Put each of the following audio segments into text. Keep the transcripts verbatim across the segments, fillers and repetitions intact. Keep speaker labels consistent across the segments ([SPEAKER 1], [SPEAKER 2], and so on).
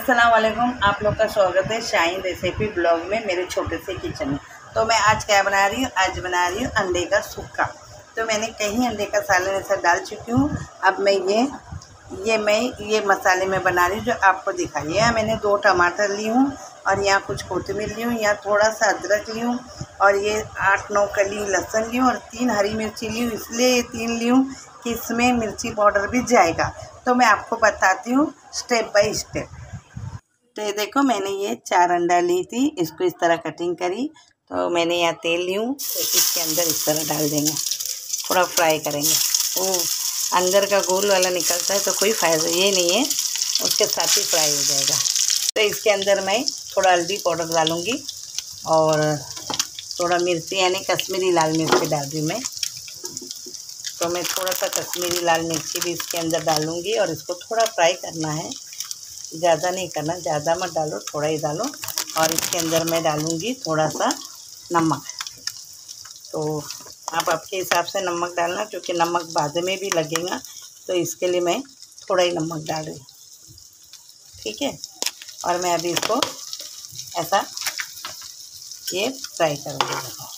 [SPEAKER 1] अस्सलाम वालेकुम, आप लोग का स्वागत है शाहीन रेसिपी ब्लॉग में, मेरे छोटे से किचन में। तो मैं आज क्या बना रही हूँ, आज बना रही हूँ अंडे का सुक्का। तो मैंने कहीं अंडे का सालन ऐसा डाल चुकी हूँ। अब मैं ये ये मैं ये मसाले में बना रही हूँ जो आपको दिखाई। यहाँ मैंने दो टमाटर ली हूँ और यहाँ कुछ कोतमीर ली हूँ, यहाँ थोड़ा सा अदरक ली हूँ और ये आठ नौ कली लहसुन ली हूँ और तीन हरी मिर्ची ली हूँ। इसलिए ये तीन ली हूँ कि इसमें मिर्ची पाउडर भी जाएगा। तो मैं आपको बताती हूँ स्टेप बाय स्टेप। तो ये देखो, मैंने ये चार अंडा ली थी, इसको इस तरह कटिंग करी। तो मैंने यहाँ तेल ली हूँ, तो इसके अंदर इस तरह डाल देंगे, थोड़ा फ्राई करेंगे। वो अंदर का गोल वाला निकलता है तो कोई फ़ायदा ये नहीं है, उसके साथ ही फ्राई हो जाएगा। तो इसके अंदर मैं थोड़ा हल्दी पाउडर डालूँगी और थोड़ा मिर्ची यानी कश्मीरी लाल मिर्ची डाल दी मैं। तो मैं थोड़ा सा कश्मीरी लाल मिर्ची भी इसके अंदर डालूँगी और इसको थोड़ा फ्राई करना है, ज़्यादा नहीं करना, ज़्यादा मत डालो, थोड़ा ही डालो। और इसके अंदर मैं डालूँगी थोड़ा सा नमक। तो आप आपके हिसाब से नमक डालना, क्योंकि नमक बाद में भी लगेगा, तो इसके लिए मैं थोड़ा ही नमक डाल रही हूँ, ठीक है। और मैं अभी इसको ऐसा ये फ्राई करूँगी। देखो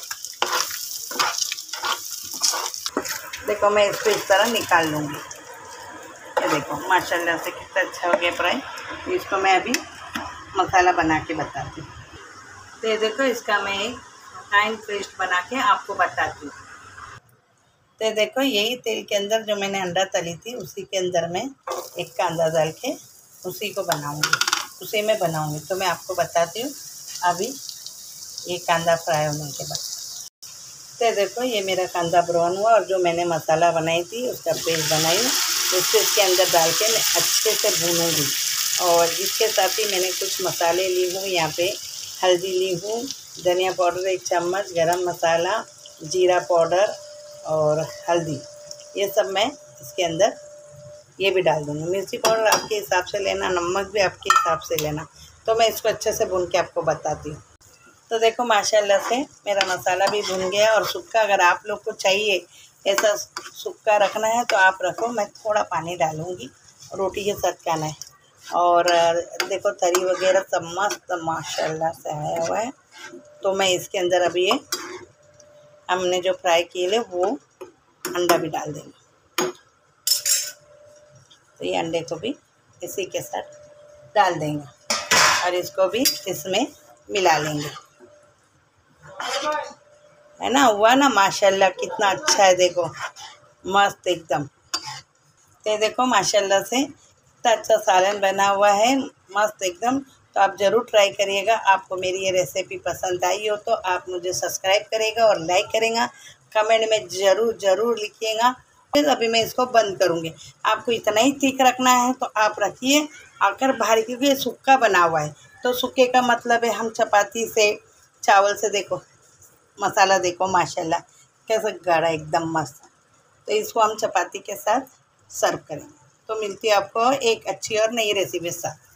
[SPEAKER 1] देखो मैं इसको इस तरह निकाल लूँगी। ये देखो माशाल्लाह से कितना अच्छा हो गया फ्राई। तो इसको मैं अभी मसाला बना के बताती हूँ। तो ये देखो, इसका मैं एक फाइन पेस्ट बना के आपको बताती हूँ। तो ये देखो, यही तेल के अंदर जो मैंने अंडा तली थी उसी के अंदर मैं एक कांदा डाल के उसी को बनाऊँगी, उसी में बनाऊँगी। तो मैं आपको बताती हूँ अभी ये कांदा फ्राई होने के बाद। तो देखो, ये मेरा कांदा ब्राउन हुआ और जो मैंने मसाला बनाई थी उसका पेस्ट बनाई उसको इसके अंदर डाल के मैं अच्छे से भूनूंगी। और इसके साथ ही मैंने कुछ मसाले ली हूँ, यहाँ पे हल्दी ली हूँ, धनिया पाउडर एक चम्मच, गरम मसाला, जीरा पाउडर और हल्दी, ये सब मैं इसके अंदर ये भी डाल दूँगी। मिर्ची पाउडर आपके हिसाब से लेना, नमक भी आपके हिसाब से लेना। तो मैं इसको अच्छे से भून के आपको बताती हूँ। तो देखो माशाल्लाह से मेरा मसाला भी भुन गया। और सुक्का अगर आप लोग को चाहिए ऐसा सुक्का रखना है तो आप रखो, मैं थोड़ा पानी डालूँगी, रोटी के साथ खाना है। और देखो तरी वगैरह सब मस्त माशाल्लाह से आया हुआ है। तो मैं इसके अंदर अभी ये हमने जो फ्राई किए ले वो अंडा भी डाल देंगे। तो ये अंडे को भी इसी के साथ डाल देंगे और इसको भी इसमें मिला लेंगे, है ना। हुआ ना माशाल्लाह, कितना अच्छा है, देखो मस्त एकदम। तो देखो माशाल्लाह से कितना अच्छा सालन बना हुआ है, मस्त एकदम। तो आप ज़रूर ट्राई करिएगा। आपको मेरी ये रेसिपी पसंद आई हो तो आप मुझे सब्सक्राइब करेगा और लाइक करेगा, कमेंट में ज़रूर ज़रूर लिखिएगा। फिर अभी मैं इसको बंद करूँगी। आपको इतना ही ठीक रखना है तो आप रखिए, आकर भारी, क्योंकि ये सूखा बना हुआ है। तो सूखे का मतलब है हम चपाती से, चावल से, देखो मसाला देखो माशाल्लाह कैसे गाढ़ा एकदम मस्त। तो इसको हम चपाती के साथ सर्व करेंगे। तो मिलती है आपको एक अच्छी और नई रेसिपी के साथ।